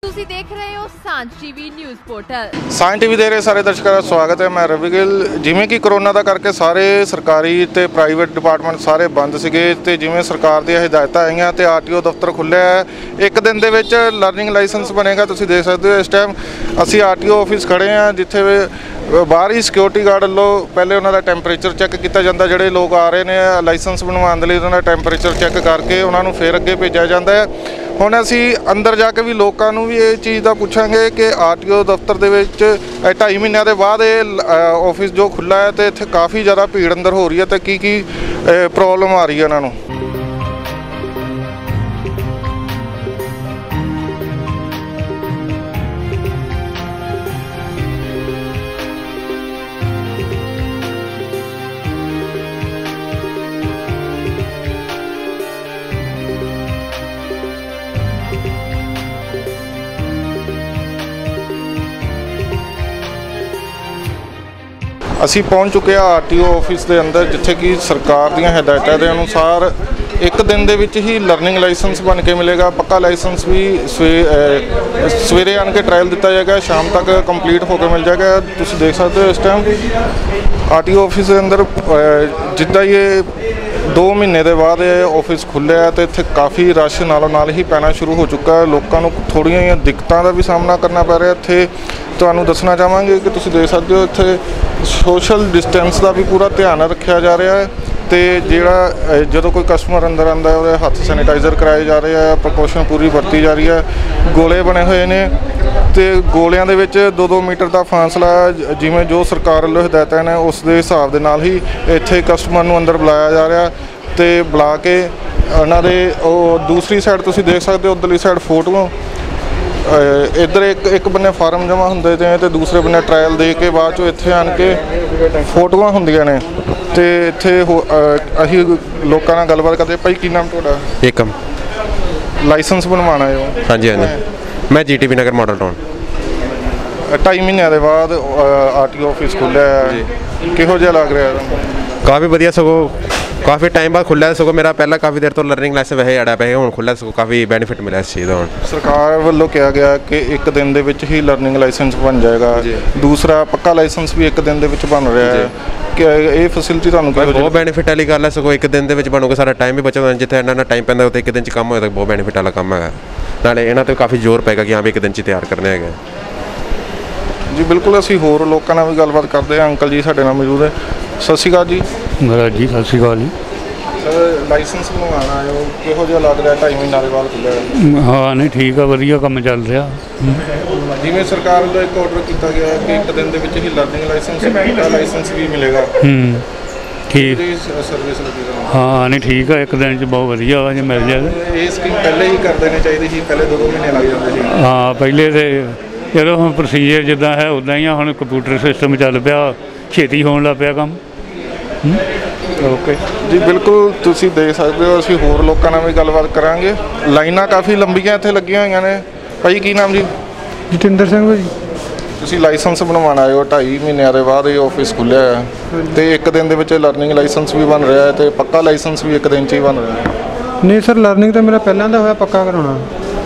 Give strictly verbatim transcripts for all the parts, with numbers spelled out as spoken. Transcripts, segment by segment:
ਤੁਸੀਂ ਦੇਖ ਰਹੇ ਹੋ Sanjh TV news portal. Sanjh TV ਦੇ ਰਹੇ ਸਾਰੇ ਦਰਸ਼ਕਾਂ ਦਾ ਸਵਾਗਤ ਹੈ। मैं रवि ਗਿੱਲ। ਜਿਵੇਂ ਕਿ ਕਰੋਨਾ ਦਾ ਕਰਕੇ ਸਾਰੇ ਸਰਕਾਰੀ ਤੇ ਪ੍ਰਾਈਵੇਟ ਡਿਪਾਰਟਮੈਂਟ ਸਾਰੇ ਬੰਦ ਸੀਗੇ ਤੇ ਜਿਵੇਂ ਸਰਕਾਰ ਦੀਆਂ ਹਦਾਇਤਾਂ ਆਈਆਂ ਤੇ ਆਰਟੀਓ ਦਫ਼ਤਰ ਖੁੱਲ੍ਹਿਆ ਹੈ। ਇੱਕ ਦਿਨ ਦੇ ਵਿੱਚ ਲਰਨਿੰਗ ਲਾਇਸੈਂਸ ਬਣੇਗਾ। ਤੁਸੀਂ ਦੇਖ ਸਕਦੇ ਹੋ ਇਸ ਟਾਈਮ ਅਸੀਂ ਆਰਟੀਓ ਆਫਿਸ ਖੜੇ ਹਾਂ, ਜਿੱਥੇ ਬਾਹਰ ਹੀ ਸਿਕਿਉਰਿਟੀ ਗਾਰਡ ਵੱਲੋਂ ਪਹਿਲੇ ਉਹਨਾਂ ਦਾ ਟੈਂਪਰੇਚਰ ਚੈੱਕ ਕੀਤਾ ਜਾਂਦਾ। ਜਿਹੜੇ ਲੋਕ ਆ ਰਹੇ ਨੇ ਲਾਇਸੈਂਸ ਬਣਵਾਉਣ ਦੇ ਲਈ ਉਹਨਾਂ ਦਾ ਟੈਂਪਰੇਚਰ ਚੈੱਕ ਕਰਕੇ ਉਹਨਾਂ ਨੂੰ ਫਿਰ ਅੱਗੇ ਭੇਜਿਆ ਜਾਂਦਾ ਹੈ। ਹੁਣ ਅਸੀਂ ਅੰਦਰ ਜਾ ਕੇ ਵੀ ਲੋਕਾਂ ਨੂੰ ਵੀ ਇਹ ਚੀਜ਼ ਦਾ ਪੁੱਛਾਂਗੇ ਕਿ ਆਰਟੀਓ ਦਫ਼ਤਰ ਦੇ ਵਿੱਚ ਢਾਈ ਮਹੀਨਿਆਂ ਦੇ ਬਾਅਦ ਇਹ ਆਫਿਸ ਜੋ ਖੁੱਲ੍ਹਾ ਹੈ ਤੇ ਇੱਥੇ ਕਾਫੀ ਜ਼ਿਆਦਾ ਭੀੜ ਅੰਦਰ ਹੋ ਰਹੀ ਹੈ ਤੇ ਕੀ ਕੀ ਪ੍ਰੋਬਲਮ ਆ ਰਹੀ ਹੈ ਉਹਨਾਂ ਨੂੰ। ਅਸੀਂ ਪਹੁੰਚ ਚੁੱਕੇ ਹਾਂ ਆਰਟੀਓ ਆਫਿਸ ਦੇ ਅੰਦਰ, ਜਿੱਥੇ ਕਿ ਸਰਕਾਰ ਦੀਆਂ ਹਦਾਇਤਾਂ ਦੇ ਅਨੁਸਾਰ ਇੱਕ ਦਿਨ ਦੇ ਵਿੱਚ ਹੀ ਲਰਨਿੰਗ ਲਾਇਸੈਂਸ ਬਣ ਕੇ ਮਿਲੇਗਾ। ਪੱਕਾ ਲਾਇਸੈਂਸ ਵੀ ਸਵੇ ਸਵੇਰੇ ਆਣ ਕੇ ਟਰਾਇਲ ਦਿੱਤਾ ਜਾਏਗਾ, ਸ਼ਾਮ ਤੱਕ ਕੰਪਲੀਟ ਹੋ ਕੇ ਮਿਲ ਜਾਏਗਾ। ਤੁਸੀਂ ਦੇਖ ਸਕਦੇ ਹੋ ਇਸ ਟਾਈਮ ਆਰਟੀਓ ਆਫਿਸ ਦੇ ਅੰਦਰ ਜਿੱਦਾਂ ਹੀ ਇਹ ਦੋ ਮਹੀਨੇ ਦੇ ਬਾਅਦ ਇਹ ਆਫਿਸ ਖੁੱਲ੍ਹਿਆ ਤੇ ਇੱਥੇ ਕਾਫੀ ਰਸ਼ ਨਾਲੋਂ ਨਾਲ ਹੀ ਪੈਣਾ ਸ਼ੁਰੂ ਹੋ ਚੁੱਕਾ ਹੈ। ਲੋਕਾਂ ਨੂੰ ਥੋੜ੍ਹੀਆਂ ਜਿਹੀਆਂ ਦਿੱਕਤਾਂ ਦਾ ਵੀ ਸਾਹਮਣਾ ਕਰਨਾ ਪੈ ਰਿਹਾ। ਇੱਥੇ ਤੁਹਾਨੂੰ ਦੱਸਣਾ ਚਾਹਾਂਗੇ ਕਿ ਤੁਸੀਂ ਦੇਖ ਸਕਦੇ ਹੋ ਇੱਥੇ ਸੋਸ਼ਲ ਡਿਸਟੈਂਸ ਦਾ ਵੀ ਪੂਰਾ ਧਿਆਨ ਰੱਖਿਆ ਜਾ ਰਿਹਾ ਹੈ ਤੇ ਜਿਹੜਾ ਜਦੋਂ ਕੋਈ ਕਸਟਮਰ ਅੰਦਰ ਆਉਂਦਾ ਹੈ ਉਹਦੇ ਹੱਥ ਸੈਨੀਟਾਈਜ਼ਰ ਕਰਾਏ ਜਾ ਰਹੇ ਆ, ਪ੍ਰੀਕੋਸ਼ਨ ਪੂਰੀ ਵਰਤੀ ਜਾ ਰਹੀ ਹੈ। ਗੋਲੇ ਬਣੇ ਹੋਏ ਨੇ ਤੇ ਗੋਲਿਆਂ ਦੇ ਵਿੱਚ ਦੋ ਦੋ ਮੀਟਰ ਦਾ ਫਾਸਲਾ, ਜਿਵੇਂ ਜੋ ਸਰਕਾਰ ਵੱਲੋਂ ਹਦਾਇਤਾਂ ਨੇ ਉਸ ਦੇ ਹਿਸਾਬ ਦੇ ਨਾਲ ਹੀ ਇੱਥੇ ਕਸਟਮਰ ਨੂੰ ਅੰਦਰ ਬੁਲਾਇਆ ਜਾ ਰਿਹਾ ਤੇ ਬੁਲਾ ਕੇ ਉਹਨਾਂ ਦੇ ਉਹ ਦੂਸਰੀ ਸਾਈਡ ਤੁਸੀਂ ਦੇਖ ਸਕਦੇ ਹੋ, ਉੱਧਰਲੀ ਸਾਈਡ ਫੋਟੋਆਂ ਇੱਧਰ ਇੱਕ ਇੱਕ ਬੰਨੇ ਫਾਰਮ ਜਮ੍ਹਾਂ ਹੁੰਦੇ ਨੇ ਤੇ ਦੂਸਰੇ ਬੰਨੇ ਟਰਾਇਲ ਦੇ ਕੇ ਬਾਅਦ 'ਚੋਂ ਇੱਥੇ ਆਣ ਕੇ ਫੋਟੋਆਂ ਹੁੰਦੀਆਂ ਨੇ ਤੇ ਇੱਥੇ ਅਸੀਂ ਲੋਕਾਂ ਨਾਲ ਗੱਲਬਾਤ ਕਰਦੇ। ਭਾਈ ਕੀ ਨਾਮ ਤੁਹਾਡਾ? ਏਕਮ। ਲਾਇਸੈਂਸ ਬਣਵਾਉਣਾ ਹੈ? ਹਾਂਜੀ ਹਾਂਜੀ, ਮੈਂ G T B Nagar model town. ਢਾਈ ਮਹੀਨਿਆਂ ਦੇ ਬਾਅਦ ਆਰਟੀਓ ਆਫਿਸ ਖੁੱਲ੍ਹਿਆ, ਕਿਹੋ ਜਿਹਾ ਲੱਗ ਰਿਹਾ ਤੁਹਾਨੂੰ? ਕਾਫੀ ਵਧੀਆ, ਸਗੋਂ ਕਾਫੀ ਟਾਈਮ ਬਾਅਦ ਖੁੱਲ੍ਹਿਆ। ਸਗੋਂ ਮੇਰਾ ਪਹਿਲਾਂ ਕਾਫੀ ਦੇਰ ਤੋਂ ਲਰਨਿੰਗ ਲਾਇਸੈਂਸ ਵੈਸੇ ਅੜਾ ਪਿਆ, ਹੁਣ ਖੁੱਲ੍ਹਿਆ, ਸਗੋਂ ਕਾਫੀ ਬੈਨੀਫਿਟ ਮਿਲਿਆ ਇਸ ਚੀਜ਼ ਦਾ। ਹੁਣ ਸਰਕਾਰ ਵੱਲੋਂ ਕਿਹਾ ਗਿਆ ਕਿ ਇੱਕ ਦਿਨ ਦੇ ਵਿੱਚ ਹੀ ਲਰਨਿੰਗ ਲਾਇਸੈਂਸ ਬਣ ਜਾਏਗਾ। ਦੂਸਰਾ ਪੱਕਾ ਲਾਇਸੈਂਸ ਵੀ ਇੱਕ ਦਿਨ ਦੇ ਵਿੱਚ ਬਣ ਰਿਹਾ ਹੈ। ਕਿ ਇਹ ਫੈਸਿਲਿਟੀ ਤੁਹਾਨੂੰ ਬਹੁਤ ਬੈਨੀਫਿਟ ਵਾਲੀ ਗੱਲ ਹੈ। ਸਗੋਂ ਇੱਕ ਦਿਨ ਦੇ ਵਿੱਚ ਬਣੂਗਾ, ਸਾਰਾ ਟਾਈਮ ਵੀ ਬਚਦਾ। ਜਿੱਥੇ ਇਹਨਾਂ ਨਾਲ ਟਾਈਮ ਪੈਂਦਾ ਉੱਥੇ ਇੱਕ ਦਿਨ 'ਚ ਕੰਮ ਹੋਇਆ ਤਾਂ ਬਹੁਤ ਬੈਨੀਫਿਟ ਵਾਲਾ ਕੰਮ ਹੈਗਾ। ਨਾਲੇ ਇਹਨਾਂ 'ਤੇ ਕਾਫੀ ਜ਼ੋਰ ਪਏਗਾ ਕਿ ਹਾਂ ਵੀ ਇੱਕ ਦਿਨ 'ਚ ਤਿਆਰ ਕਰਨੇ ਹੈਗੇ ਜੀ। ਬਿਲਕੁਲ, ਅਸੀਂ ਹੋਰ ਲੋਕਾਂ ਨਾਲ ਵੀ ਗੱਲਬਾਤ ਕਰਦੇ ਹਾਂ। ਅੰਕਲ ਜੀ ਸਾਡੇ ਨਾਲ ਮੌਜੂਦ ਹੈ। ਸਤਿ ਸ਼੍ਰੀ ਅਕਾਲ ਜੀ। ਮਹਾਰਾਜ ਜੀ ਸਤਿ ਸ਼੍ਰੀ ਅਕਾਲ ਜੀ। ਸਰ ਲਾਇਸੈਂਸ ਬਣਵਾਉਣਾ ਆਇਓ, ਕਿਹੋ ਜਿਹਾ ਲੱਗ ਰਿਹਾ? ਢਾਈ ਮਹੀਨਾ ਦੇ ਬਾਅਦ ਖੁੱਲ੍ਹਿਆ। ਹਾਂ ਨਹੀਂ ਠੀਕ ਆ, ਵਧੀਆ ਕੰਮ ਚੱਲ ਰਿਹਾ। ਜਿਵੇਂ ਸਰਕਾਰ ਵੱਲੋਂ ਇੱਕ ਆਰਡਰ ਕੀਤਾ ਗਿਆ ਕਿ ਇੱਕ ਦਿਨ ਦੇ ਵਿੱਚ ਹੀ ਲਰਨਿੰਗ ਲਾਇਸੈਂਸ ਪੱਕਾ ਲਾਇਸੈਂਸ ਵੀ ਮਿਲੇਗਾ। ਹੂੰ ਠੀਕ ਸਰਵਿਸ ਲੱਗੀ। ਹਾਂ ਨਹੀਂ ਠੀਕ ਆ, ਇੱਕ ਦਿਨ 'ਚ ਬਹੁਤ ਵਧੀਆ ਵਾ ਜੇ ਮਿਲ ਜਾਏ। ਇਹ ਸਕੀਮ ਪਹਿਲੇ ਹੀ ਕਰ ਦੇਣੀ ਚਾਹੀਦੀ ਸੀ, ਪਹਿਲੇ ਦੋ ਦੋ ਮਹੀਨੇ ਲੱਗ ਜਾਂਦੇ ਸੀ। ਹਾਂ ਪਹਿਲੇ ਤੇ ਚਲੋ ਹੁਣ ਪ੍ਰੋਸੀਜਰ ਜਿੱਦਾਂ ਹੈ ਉੱਦਾਂ ਹੀ ਆ। ਹੁਣ ਕੰਪਿਊਟਰ ਸਿਸਟਮ ਚੱਲ ਪਿਆ, ਛੇਤੀ ਹੋਣ ਲੱਗ ਪਿਆ ਕੰਮ। ਓਕੇ ਜੀ ਬਿਲਕੁਲ, ਤੁਸੀਂ ਦੇਖ ਸਕਦੇ ਹੋ। ਅਸੀਂ ਹੋਰ ਲੋਕਾਂ ਨਾਲ ਵੀ ਗੱਲਬਾਤ ਕਰਾਂਗੇ। ਲਾਈਨਾਂ ਕਾਫੀ ਲੰਬੀਆਂ ਇੱਥੇ ਲੱਗੀਆਂ ਹੋਈਆਂ ਨੇ। ਭਾਈ ਕੀ ਨਾਮ ਜੀ? ਜਤਿੰਦਰ ਸਿੰਘ ਜੀ। ਤੁਸੀਂ ਲਾਇਸੈਂਸ ਬਣਵਾਉਣ ਆਏ ਹੋ, ਢਾਈ ਮਹੀਨਿਆਂ ਦੇ ਬਾਅਦ ਇਹ ਆਫਿਸ ਖੁੱਲ੍ਹਿਆ ਹੈ ਤੇ ਇੱਕ ਦਿਨ ਦੇ ਵਿੱਚ ਲਰਨਿੰਗ ਲਾਇਸੈਂਸ ਵੀ ਬਣ ਰਿਹਾ ਹੈ ਤੇ ਪੱਕਾ ਲਾਇਸੈਂਸ ਵੀ ਇੱਕ ਦਿਨ 'ਚ ਹੀ ਬਣ ਰਿਹਾ ਹੈ। ਨਹੀਂ ਸਰ, ਲਰਨਿੰਗ ਤਾਂ ਮੇਰਾ ਪਹਿਲਾਂ ਦਾ ਹੋਇਆ, ਪੱਕਾ ਕਰਾਉਣਾ।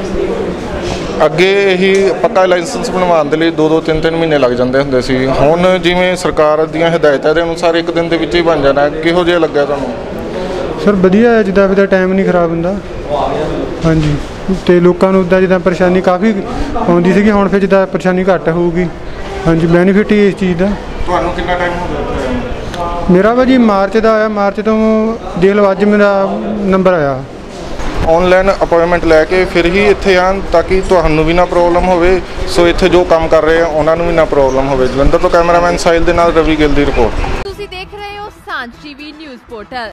ਅੱਗੇ ਇਹੀ ਪੱਕਾ ਲਾਇਸੈਂਸ ਬਣਵਾਉਣ ਦੇ ਲਈ ਦੋ ਦੋ ਤਿੰਨ ਤਿੰਨ ਮਹੀਨੇ ਲੱਗ ਜਾਂਦੇ ਹੁੰਦੇ ਸੀ। ਹੁਣ ਜਿਵੇਂ ਸਰਕਾਰ ਦੀਆਂ ਹਦਾਇਤਾਂ ਦੇ ਅਨੁਸਾਰ ਇੱਕ ਦਿਨ ਦੇ ਵਿੱਚ ਹੀ ਬਣ ਜਾਣਾ। ਕਿਹੋ ਜਿਹਾ ਲੱਗਿਆ ਤੁਹਾਨੂੰ? ਸਰ ਵਧੀਆ ਹੈ, ਜਿੱਦਾਂ ਵੀ ਦਾ ਟਾਈਮ ਨਹੀਂ ਖਰਾਬ ਹੁੰਦਾ। ਹਾਂਜੀ, ਅਤੇ ਲੋਕਾਂ ਨੂੰ ਉੱਦਾਂ ਜਿੱਦਾਂ ਪਰੇਸ਼ਾਨੀ ਕਾਫੀ ਆਉਂਦੀ ਸੀਗੀ, ਹੁਣ ਫਿਰ ਜਿੱਦਾਂ ਪਰੇਸ਼ਾਨੀ ਘੱਟ ਹੋਊਗੀ। ਹਾਂਜੀ, ਬੈਨੀਫਿਟ ਹੀ ਇਸ ਚੀਜ਼ ਦਾ। ਤੁਹਾਨੂੰ ਕਿੰਨਾ ਟਾਈਮ ਹੋ ਗਿਆ? ਮੇਰਾ ਵਾ ਜੀ ਮਾਰਚ ਦਾ ਆਇਆ। ਮਾਰਚ ਤੋਂ ਦੇਖ ਲਓ ਅੱਜ ਮੇਰਾ ਨੰਬਰ ਆਇਆ। ਔਨਲਾਈਨ ਅਪਾਇੰਟਮੈਂਟ ਲੈ ਕੇ ਫਿਰ ਹੀ ਇੱਥੇ ਆਉਣ ਤਾਂ ਕਿ ਤੁਹਾਨੂੰ ਵੀ ਨਾ ਪ੍ਰੋਬਲਮ ਹੋਵੇ। ਸੋ ਇੱਥੇ ਜੋ ਕੰਮ ਕਰ ਰਹੇ ਆ ਉਹਨਾਂ ਨੂੰ ਵੀ ਨਾ ਪ੍ਰੋਬਲਮ ਹੋਵੇ। ਜਲੰਧਰ ਤੋਂ ਕੈਮਰਾਮੈਨ ਸਾਹਿਲ ਦੇ ਨਾਲ ਰਵੀ ਗਿੱਲ ਦੀ ਰਿਪੋਰਟ। ਤੁਸੀਂ ਦੇਖ ਰਹੇ ਹੋ ਸਾਂਝ ਟੀਵੀ ਨਿਊਜ਼ ਪੋਰਟਲ।